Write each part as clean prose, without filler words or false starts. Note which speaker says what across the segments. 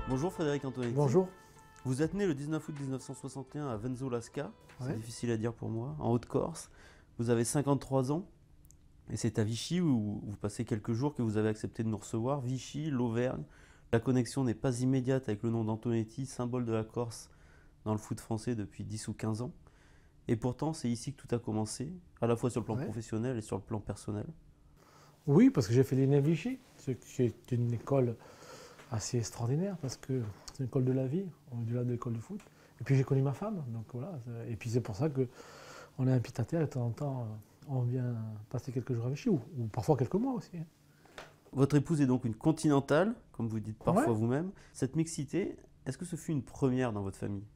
Speaker 1: Bonjour Frédéric Antonetti.
Speaker 2: Bonjour.
Speaker 1: Vous êtes né le 19 août 1961 à Venzo-Lasca, c'est
Speaker 2: Ouais.
Speaker 1: difficile à dire pour moi, en Haute-Corse. Vous avez 53 ans et c'est à Vichy où vous passez quelques jours que vous avez accepté de nous recevoir. Vichy, l'Auvergne, la connexion n'est pas immédiate avec le nom d'Antonetti, symbole de la Corse dans le foot français depuis 10 ou 15 ans. Et pourtant, c'est ici que tout a commencé, à la fois sur le plan
Speaker 2: Ouais.
Speaker 1: professionnel et sur le plan personnel.
Speaker 2: Oui, parce que j'ai fait l'INE Vichy, c'est une école assez extraordinaire parce que c'est une école de la vie, au-delà de l'école du foot. Et puis j'ai connu ma femme, donc voilà. Et puis c'est pour ça qu'on est un pied à terre et de temps en temps on vient passer quelques jours à Vichy ou parfois quelques mois aussi.
Speaker 1: Votre épouse est donc une continentale, comme vous dites parfois
Speaker 2: Ouais.
Speaker 1: vous-même. Cette mixité, est-ce que ce fut une première dans votre famille?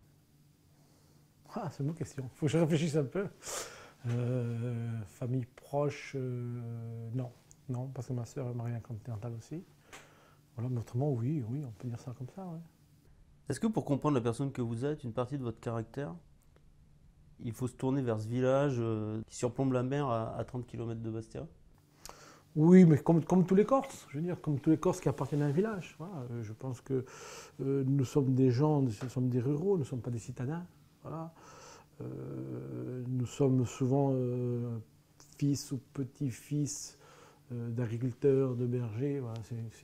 Speaker 2: Ah, c'est une bonne question. Il faut que je réfléchisse un peu. Famille proche, non. Non, parce que ma sœur est mariée à un continental aussi. Voilà, mais autrement, oui, on peut dire ça comme ça. Ouais.
Speaker 1: Est-ce que pour comprendre la personne que vous êtes, une partie de votre caractère, il faut se tourner vers ce village qui surplombe la mer à 30 km de Bastia?
Speaker 2: Oui, mais comme tous les Corses, je veux dire, comme tous les Corses qui appartiennent à un village. Voilà, je pense que nous sommes des gens, nous sommes des ruraux, nous ne sommes pas des citadins. Voilà. Nous sommes souvent fils ou petits-fils d'agriculteurs, de bergers. Voilà,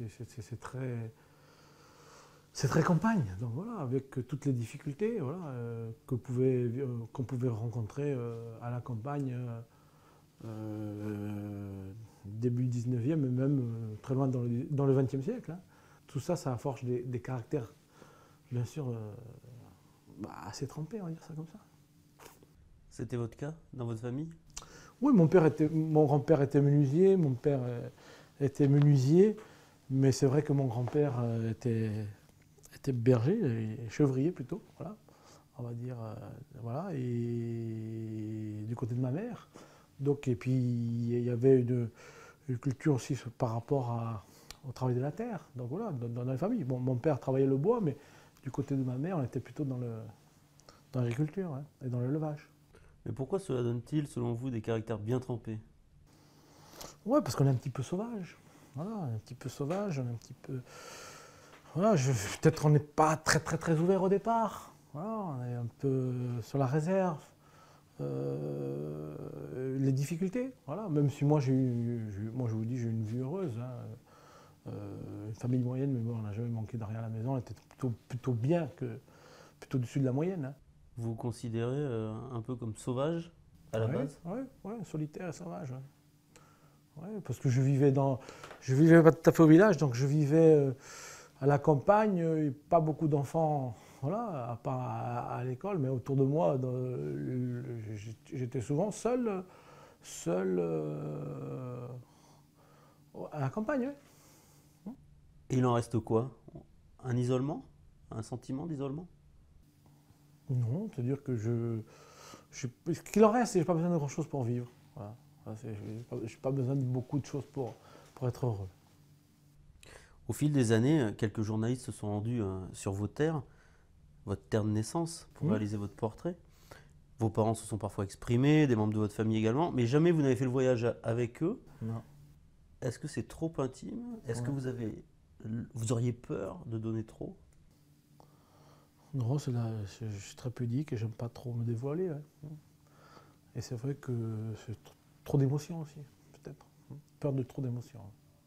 Speaker 2: c'est très campagne. Donc voilà, avec toutes les difficultés voilà, qu'on pouvait rencontrer à la campagne. Début 19e et même très loin dans le 20e siècle. Hein. Tout ça, ça forge des caractères, bien sûr, assez trempés, on va dire ça comme ça.
Speaker 1: C'était votre cas dans votre famille?
Speaker 2: Oui, mon grand-père était menuisier, mon père était menuisier, mais c'est vrai que mon grand-père était berger, et chevrier plutôt, voilà, on va dire, voilà, et du côté de ma mère. Donc, et puis, il y avait une culture aussi par rapport au travail de la terre. Donc voilà, dans la famille. Bon, mon père travaillait le bois, mais du côté de ma mère, on était plutôt dans l'agriculture hein, et dans l'élevage.
Speaker 1: Mais pourquoi cela donne-t-il, selon vous, des caractères bien trempés?
Speaker 2: Ouais, parce qu'on est un petit peu sauvage. Voilà, on est un petit peu sauvage, on est un petit peu. Voilà, peut-être qu'on n'est pas très ouvert au départ. Voilà, on est un peu sur la réserve. Les difficultés, voilà. Même si moi moi je vous dis, j'ai eu une vie heureuse. Hein. Une famille moyenne, mais bon, on n'a jamais manqué de rien à la maison. On était plutôt bien plutôt au-dessus de la moyenne. Hein.
Speaker 1: Vous vous considérez un peu comme sauvage à la
Speaker 2: Ouais,
Speaker 1: base?
Speaker 2: ouais, solitaire et sauvage. Ouais. Ouais, parce que je vivais pas tout à fait au village, donc je vivais à la campagne, pas beaucoup d'enfants, voilà, à part à l'école, mais autour de moi, j'étais souvent seul à la campagne. Ouais.
Speaker 1: Et il en reste quoi? Un isolement? Un sentiment d'isolement?
Speaker 2: Non, c'est-à-dire que ce qu'il en reste, c'est que je n'ai pas besoin de grand-chose pour vivre. Voilà. Je n'ai pas besoin de beaucoup de choses pour être heureux.
Speaker 1: Au fil des années, quelques journalistes se sont rendus sur vos terres, votre terre de naissance, pour réaliser votre portrait. Vos parents se sont parfois exprimés, des membres de votre famille également, mais jamais vous n'avez fait le voyage avec eux.
Speaker 2: Non.
Speaker 1: Est-ce que c'est trop intime? Est-ce que
Speaker 2: Ouais.
Speaker 1: vous auriez peur de donner trop?
Speaker 2: Non, je suis très pudique et j'aime pas trop me dévoiler. Ouais. Et c'est vrai que c'est trop d'émotions aussi, peut-être. Peur de trop d'émotions.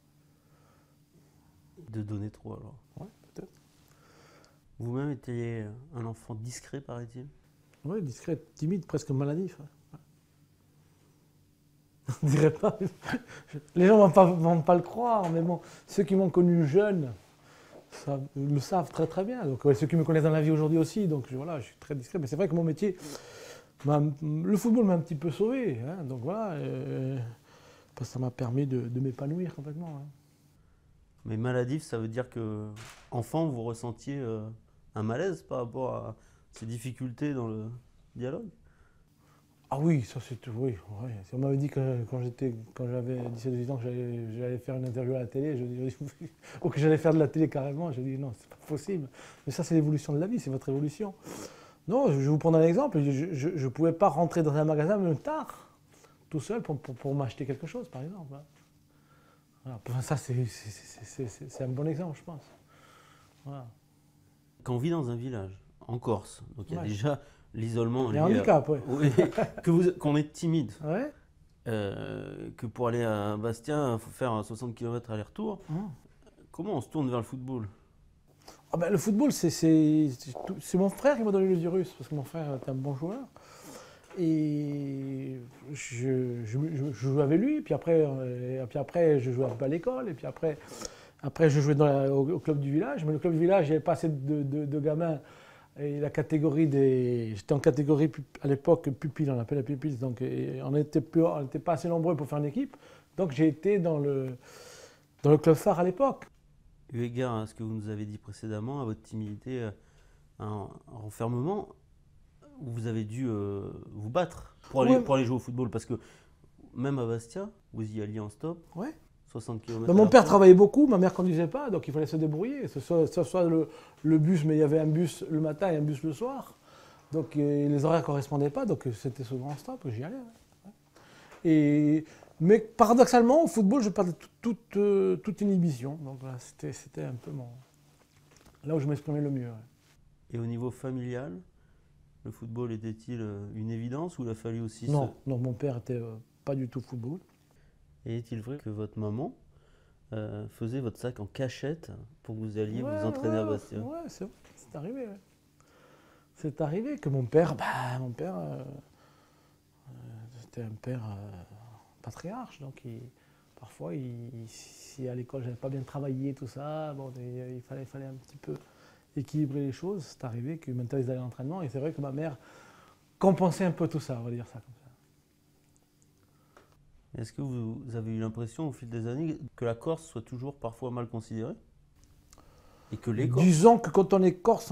Speaker 1: De donner trop alors.
Speaker 2: Ouais, peut-être.
Speaker 1: Vous-même étiez un enfant discret, paraît-il?
Speaker 2: Oui, discret, timide, presque maladif. Ouais. On dirait pas. Les gens vont pas le croire, mais bon, ceux qui m'ont connu jeune le savent très bien. Donc ouais, ceux qui me connaissent dans la vie aujourd'hui aussi, donc voilà, je suis très discret. Mais c'est vrai que mon métier, le football m'a un petit peu sauvé. Hein, donc voilà, parce que ça m'a permis de m'épanouir complètement. Hein.
Speaker 1: Mais maladif, ça veut dire que, enfant, vous ressentiez un malaise par rapport à ces difficultés dans le dialogue?
Speaker 2: Ah oui, ça c'est tout, oui. Ouais. Si on m'avait dit que quand j'avais 17-18 ans que j'allais faire une interview à la télé, ou que j'allais faire de la télé carrément, j'ai dit non, c'est pas possible. Mais ça c'est l'évolution de la vie, c'est votre évolution. Non, je vais vous prendre un exemple. Je ne pouvais pas rentrer dans un magasin même tard, tout seul, pour m'acheter quelque chose, par exemple. Voilà. Ça c'est un bon exemple, je pense. Voilà.
Speaker 1: Quand on vit dans un village, en Corse, donc il y a
Speaker 2: Ouais.
Speaker 1: déjà l'isolement
Speaker 2: Il y a un
Speaker 1: lié
Speaker 2: handicap, oui.
Speaker 1: oui, qu'on est timide,
Speaker 2: Ouais.
Speaker 1: que pour aller à Bastia, il faut faire 60 km aller-retour.
Speaker 2: Hum.
Speaker 1: Comment on se tourne vers le football?
Speaker 2: Ah ben, le football, c'est mon frère qui m'a donné le virus, parce que mon frère était un bon joueur. Et je jouais avec lui, puis après je jouais un peu à l'école, et puis après je jouais au club du village. Mais le club du village, il n'y avait pas assez de gamins. Et la catégorie j'étais en catégorie à l'époque pupille, on appelle la pupille, donc on n'était pas assez nombreux pour faire une équipe. Donc j'ai été dans le club phare à l'époque.
Speaker 1: Eu égard à ce que vous nous avez dit précédemment, à votre timidité, un renfermement, vous avez dû vous battre
Speaker 2: Ouais.
Speaker 1: pour aller jouer au football. Parce que même à Bastia, vous y alliez en stop,
Speaker 2: Ouais.
Speaker 1: 60 km.
Speaker 2: Ben, mon père travaillait beaucoup, ma mère ne conduisait pas, donc il fallait se débrouiller. Ce soit le bus, mais il y avait un bus le matin et un bus le soir. Donc les horaires ne correspondaient pas, donc c'était souvent en stop, j'y allais. Ouais. Mais paradoxalement, au football, je perdais toute inhibition. Donc là, c'était un peu là où je m'exprimais le mieux. Ouais.
Speaker 1: Et au niveau familial, le football était-il une évidence ou il a fallu aussi
Speaker 2: Non, mon père n'était pas du tout football.
Speaker 1: Et est-il vrai que votre maman faisait votre sac en cachette pour que vous alliez vous entraîner à Bastia?
Speaker 2: Ouais, c'est arrivé. Ouais. C'est arrivé que mon père, c'était un père patriarche, donc parfois, si à l'école j'avais pas bien travaillé, tout ça, bon, il fallait un petit peu équilibrer les choses. C'est arrivé que maintenant ils allaient à l'entraînement, et c'est vrai que ma mère compensait un peu tout ça, on va dire ça comme ça.
Speaker 1: Est-ce que vous avez eu l'impression au fil des années que la Corse soit toujours parfois mal considérée? Et que les Corses...
Speaker 2: Disons que quand on est corse,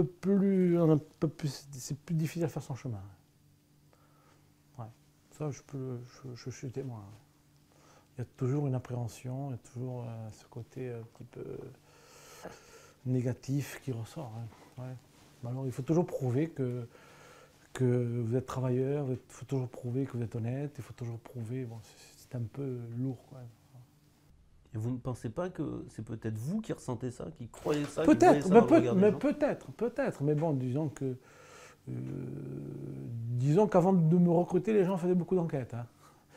Speaker 2: c'est plus difficile à faire son chemin. Ouais. Ça, je suis témoin. Il y a toujours une appréhension, il y a toujours ce côté un petit peu négatif qui ressort. Hein. Ouais. Alors, il faut toujours prouver que vous êtes travailleur, il faut toujours prouver que vous êtes honnête, il faut toujours prouver. Bon, c'est un peu lourd. Quoi.
Speaker 1: Et vous ne pensez pas que c'est peut-être vous qui ressentez ça, qui croyez ça, qui voyez ça
Speaker 2: Peut-être,
Speaker 1: dans le regard des gens?
Speaker 2: peut-être. Mais bon, disons qu'avant de me recruter, les gens faisaient beaucoup d'enquêtes. Hein.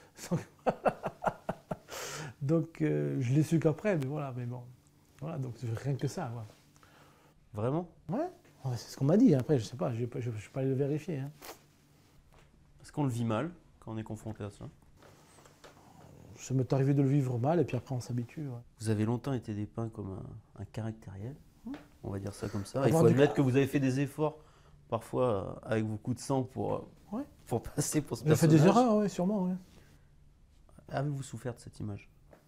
Speaker 2: Donc, je l'ai su qu'après, mais voilà, mais bon. Voilà, donc rien que ça. Voilà.
Speaker 1: Vraiment?
Speaker 2: Ouais, c'est ce qu'on m'a dit. Après, je sais pas, je ne suis pas allé le vérifier. Hein.
Speaker 1: Est-ce qu'on le vit mal quand on est confronté à ça?
Speaker 2: Ça m'est arrivé de le vivre mal, et puis après, on s'habitue. Ouais.
Speaker 1: Vous avez longtemps été dépeint comme un caractériel, on va dire ça comme ça. Il
Speaker 2: Avoir
Speaker 1: faut
Speaker 2: du-
Speaker 1: admettre que vous avez fait des efforts, parfois avec vos coups de sang,
Speaker 2: Ouais.
Speaker 1: pour passer pour ce
Speaker 2: J'ai fait
Speaker 1: personnage.
Speaker 2: des erreurs, ouais, sûrement. Ouais.
Speaker 1: Avez-vous souffert de cette image?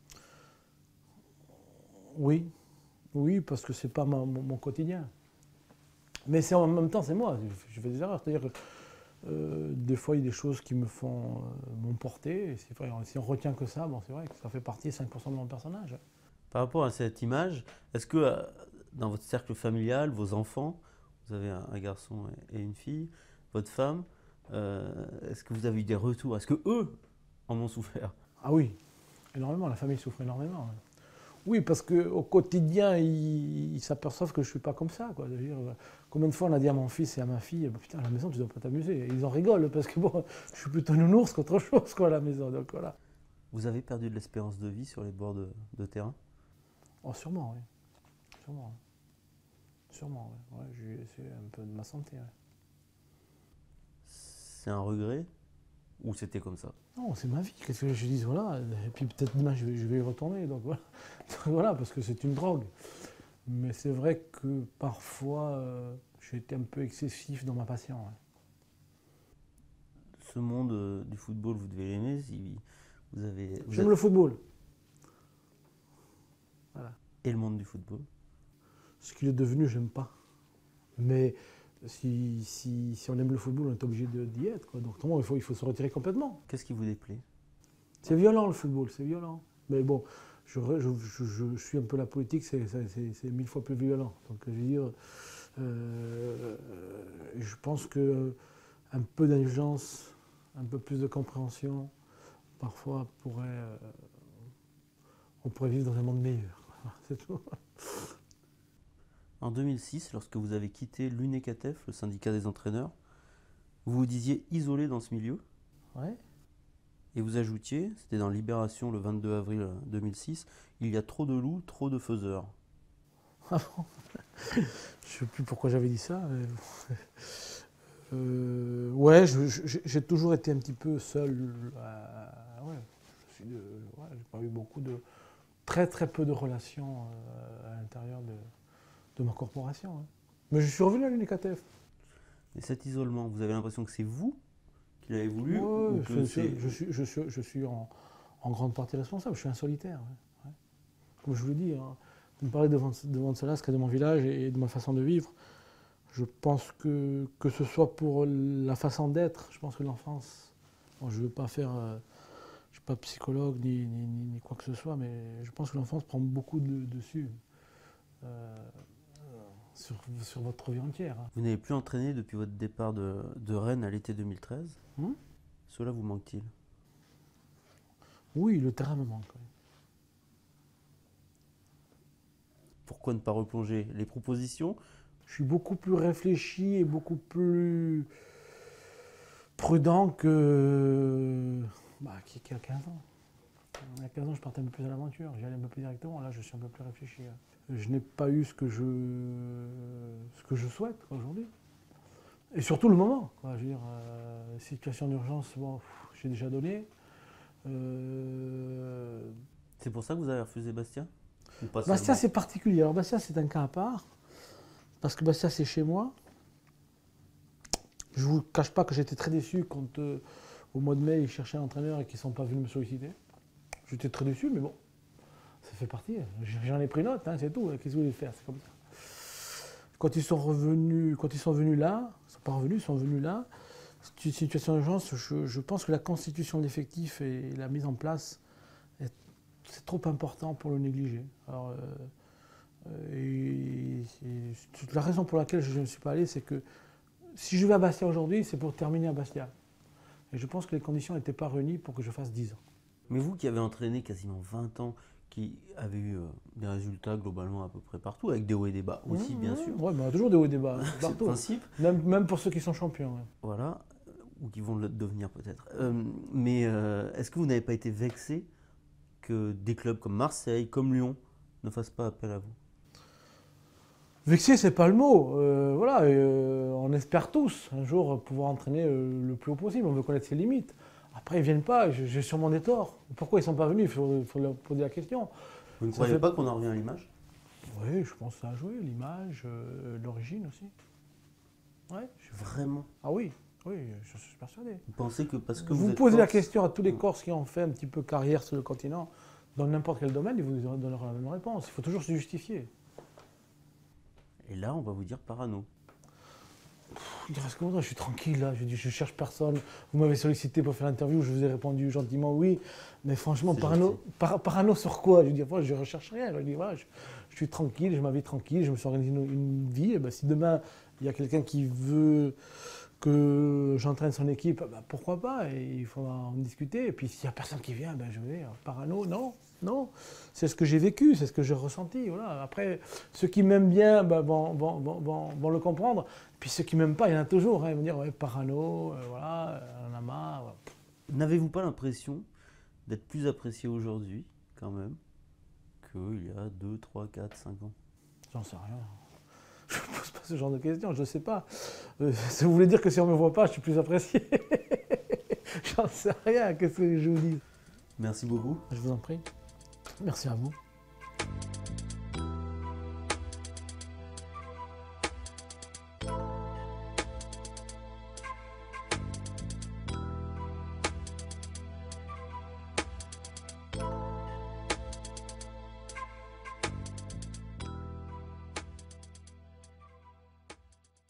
Speaker 2: Oui, parce que c'est pas mon quotidien. Mais en même temps, c'est moi. Je fais des erreurs. C'est-à-dire que des fois, il y a des choses qui m'ont porté. Et c'est vrai, si on retient que ça, bon, c'est vrai que ça fait partie 5% de mon personnage.
Speaker 1: Par rapport à cette image, est-ce que dans votre cercle familial, vos enfants, vous avez un garçon et une fille, votre femme, est-ce que vous avez eu des retours? Est-ce que eux en ont souffert?
Speaker 2: Ah oui, énormément. La famille souffre énormément. Ouais. Oui, parce qu'au quotidien, ils s'aperçoivent que je ne suis pas comme ça. Quoi. Je veux dire, combien de fois on a dit à mon fils et à ma fille, putain, à la maison, tu ne dois pas t'amuser. Et ils en rigolent, parce que bon, je suis plutôt nounours qu'autre chose quoi, à la maison. Donc voilà.
Speaker 1: Vous avez perdu de l'espérance de vie sur les bords de terrain?
Speaker 2: Oh, sûrement, oui. Sûrement. Sûrement, oui. Ouais, j'ai essayé un peu de ma santé. Ouais.
Speaker 1: C'est un regret ou c'était comme ça?
Speaker 2: Non, c'est ma vie. Qu'est-ce que je dis? Voilà. Et puis peut-être demain, je vais y retourner. Donc voilà. Voilà, parce que c'est une drogue. Mais c'est vrai que parfois, j'ai été un peu excessif dans ma passion. Ouais.
Speaker 1: Ce monde du football, vous devez l'aimer. Si
Speaker 2: J'aime le football. Voilà.
Speaker 1: Et le monde du football?
Speaker 2: Ce qu'il est devenu, j'aime pas. Mais si on aime le football, on est obligé d'y être. Quoi. Donc il faut se retirer complètement.
Speaker 1: Qu'est-ce qui vous déplaît?
Speaker 2: C'est violent le football, c'est violent. Mais bon, je suis un peu la politique, c'est 1000 fois plus violent. Donc je veux dire, je pense que un peu d'indulgence, un peu plus de compréhension, parfois on pourrait vivre dans un monde meilleur. C'est tout.
Speaker 1: En 2006, lorsque vous avez quitté l'UNECATEF, le syndicat des entraîneurs, vous vous disiez isolé dans ce milieu.
Speaker 2: Ouais.
Speaker 1: Et vous ajoutiez, c'était dans Libération le 22 avril 2006, il y a trop de loups, trop de faiseurs.
Speaker 2: Ah bon. Je ne sais plus pourquoi j'avais dit ça. Ouais, j'ai toujours été un petit peu seul. Ouais, j'ai pas eu beaucoup de. Très peu de relations à l'intérieur de ma corporation. Hein. Mais je suis revenu à l'UNECATEF.
Speaker 1: Et cet isolement, vous avez l'impression que c'est vous qui l'avez voulu
Speaker 2: Ouais,
Speaker 1: ou que
Speaker 2: je suis en grande partie responsable. Je suis un solitaire. Ouais. Comme je vous le dis, hein, vous me parlez devant de cela, de mon village et de ma façon de vivre. Je pense que ce soit pour la façon d'être, je pense que l'enfance, bon, je ne veux pas faire, je ne suis pas psychologue ni quoi que ce soit, mais je pense que l'enfance prend beaucoup dessus sur votre vie entière. Hein.
Speaker 1: vous n'avez plus entraîné depuis votre départ de Rennes à l'été 2013. Cela vous manque-t-il?
Speaker 2: Oui, le terrain me manque. Oui.
Speaker 1: Pourquoi ne pas replonger? Les propositions?
Speaker 2: Je suis beaucoup plus réfléchi et beaucoup plus prudent qu'il y a 15 ans. Il y a 15 ans, je partais un peu plus à l'aventure, j'y allais un peu plus directement. Là, je suis un peu plus réfléchi. Je n'ai pas eu ce que je souhaite aujourd'hui. Et surtout le moment. Quoi. Je veux dire, situation d'urgence, bon, j'ai déjà donné.
Speaker 1: C'est pour ça que vous avez refusé Bastia? Ou pas
Speaker 2: Bastia,
Speaker 1: seulement
Speaker 2: c'est particulier. Alors, Bastia, c'est un cas à part. Parce que Bastia, c'est chez moi. Je ne vous cache pas que j'étais très déçu quand, au mois de mai, ils cherchaient un entraîneur et qu'ils ne sont pas venus me solliciter. J'étais très déçu, mais bon, ça fait partie. J'en ai pris note, hein, c'est tout. Qu'est-ce que vous voulez faire? C'est comme ça. Quand ils sont venus là, ils ne sont pas revenus, ils sont venus là. C'est une situation d'urgence. Je pense que la constitution de l'effectif et la mise en place, c'est trop important pour le négliger. Alors, la raison pour laquelle je ne suis pas allé, c'est que si je vais à Bastia aujourd'hui, c'est pour terminer à Bastia. Et je pense que les conditions n'étaient pas réunies pour que je fasse 10 ans.
Speaker 1: Mais vous qui avez entraîné quasiment 20 ans, qui avez eu des résultats globalement à peu près partout, avec des hauts et des bas aussi, bien sûr.
Speaker 2: Oui, mais toujours des hauts et des bas,
Speaker 1: C'est le
Speaker 2: partout.
Speaker 1: principe.
Speaker 2: Même pour ceux qui sont champions. Ouais.
Speaker 1: Voilà, ou qui vont le devenir peut-être. Mais est-ce que vous n'avez pas été vexé que des clubs comme Marseille, comme Lyon, ne fassent pas appel à vous?
Speaker 2: Vexé, c'est pas le mot. Voilà, on espère tous un jour pouvoir entraîner le plus haut possible. On veut connaître ses limites. Après, ils ne viennent pas, j'ai sûrement des torts. Pourquoi ils ne sont pas venus? Il faut leur poser la question.
Speaker 1: Vous ne croyez pas qu'on en revient à l'image?
Speaker 2: Oui, je pense que ça a joué, l'image, l'origine aussi. Ouais.
Speaker 1: Vraiment?
Speaker 2: Ah oui, je suis persuadé.
Speaker 1: Vous pensez que parce que
Speaker 2: vous
Speaker 1: êtes
Speaker 2: posez la
Speaker 1: Corse,
Speaker 2: question à tous les Corses qui ont fait un petit peu carrière sur le continent, dans n'importe quel domaine, ils vous donneront la même réponse. Il faut toujours se justifier.
Speaker 1: Et là, on va vous dire parano.
Speaker 2: Il reste comment? Je suis tranquille là, je cherche personne. Vous m'avez sollicité pour faire l'interview, je vous ai répondu gentiment oui. Mais franchement, parano sur quoi? Je veux dire, je ne recherche rien. Je dis, voilà, je suis tranquille, je m'habille tranquille, je me suis organisé une vie. Et ben, si demain, il y a quelqu'un qui veut que j'entraîne son équipe, ben, pourquoi pas? Et il faudra en discuter. Et puis s'il n'y a personne qui vient, ben, je vais. Parano, non. C'est ce que j'ai vécu, c'est ce que j'ai ressenti. Voilà. Après, ceux qui m'aiment bien ben, vont le comprendre. Puis ceux qui m'aiment pas, il y en a toujours. Hein. Ils vont dire, ouais, parano, voilà, on en a marre. Voilà.
Speaker 1: N'avez-vous pas l'impression d'être plus apprécié aujourd'hui, quand même, qu'il y a 2, 3, 4, 5 ans?
Speaker 2: J'en sais rien. Je ne pose pas ce genre de questions, je ne sais pas. Ça voulait dire que si on ne me voit pas, je suis plus apprécié. J'en sais rien, qu'est-ce que je vous dis?
Speaker 1: Merci beaucoup.
Speaker 2: Je vous en prie. Merci à vous.